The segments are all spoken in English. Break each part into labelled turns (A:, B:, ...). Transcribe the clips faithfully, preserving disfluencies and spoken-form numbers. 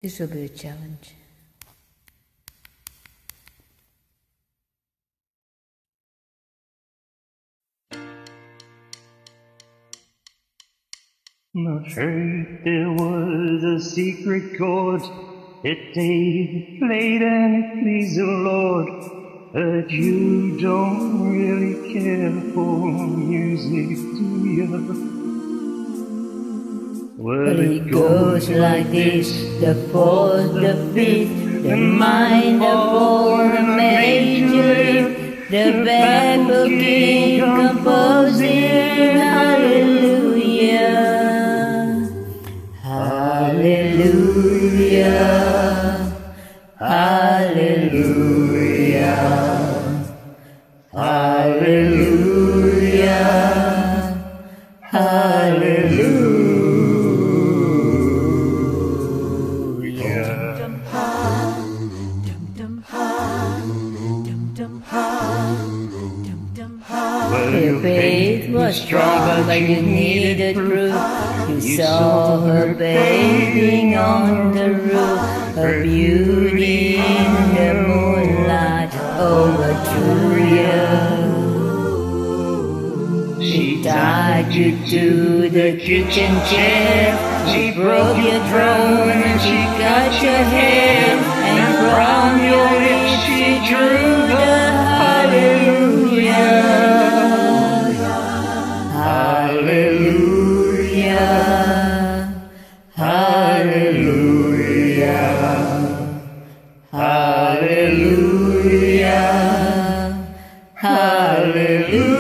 A: This will be a challenge.
B: I heard there was a secret chord that David played and it pleased the Lord. But you don't really care for music, do you?
A: Well, it goes like this: the fourth, the fifth, the minor four, the major lift, the backbook king composing. Hallelujah, hallelujah, hallelujah, hallelujah, hallelujah. Her faith was strong, but you needed proof. You saw her bathing on the roof, her beauty in the moonlight overthrew you. She tied you to the kitchen chair, she broke your throne and she cut your hair, and from your lips she drew the hallelujah. Hallelujah, hallelujah, hallelujah, hallelujah.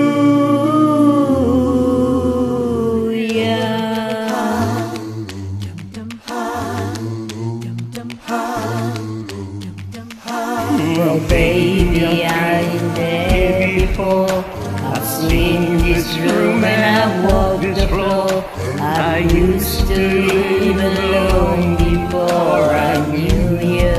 A: Well, baby, I've been there before. I've seen this room and I've walked the floor. I used to live alone before I knew you.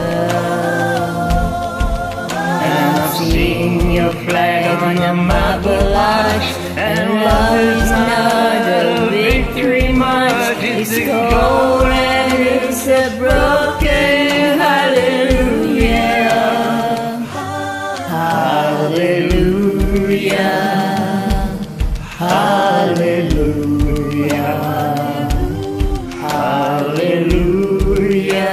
A: And I've seen your flag on the marble arch, and love is not a victory march. It's a cold and it's a broken hallelujah. Hallelujah, hallelujah, hallelujah,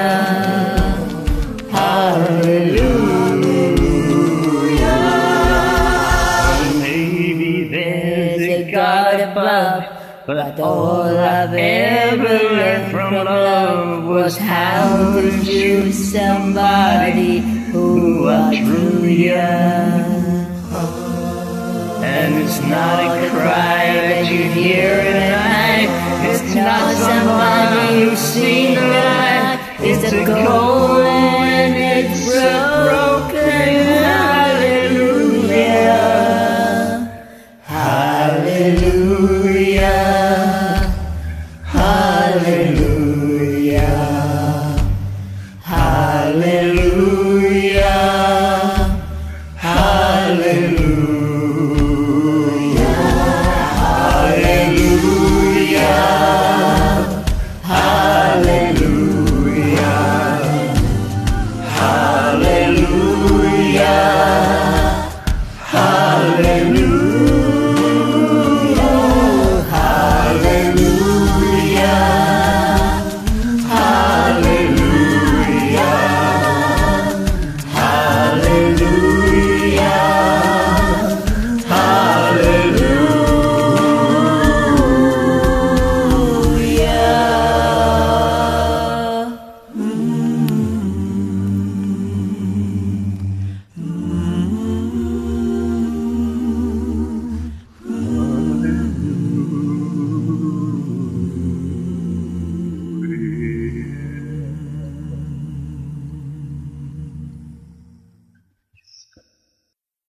A: hallelujah.
B: Maybe
A: There's a God above, but all I've ever learned from love was how to choose somebody who outgrew you.
B: And it's not a cry that you hear in the night. It's not somebody you see